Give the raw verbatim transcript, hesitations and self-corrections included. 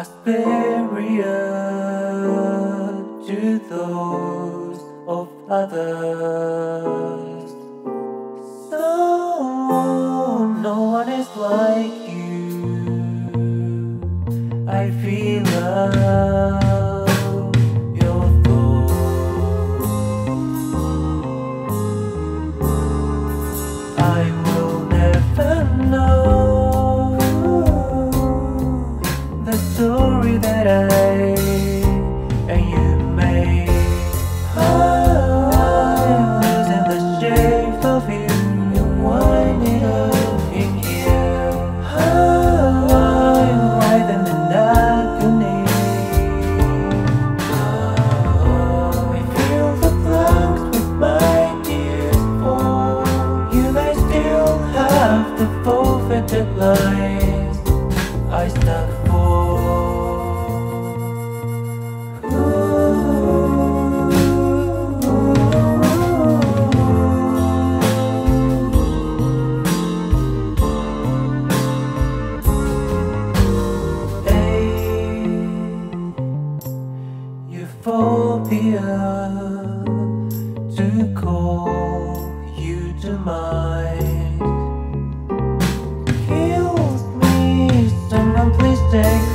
a barrier to those of others. So no one is like you. I feel love, your thoughts. I will never know the story that I and you made. I'm losing the shape of you and winding up in here. I'm writhing in agony. I feel the blanks with my tears fall. You may still have the forfeited lies I stuck for. Phobia to call you to mind. Heal me, someone please take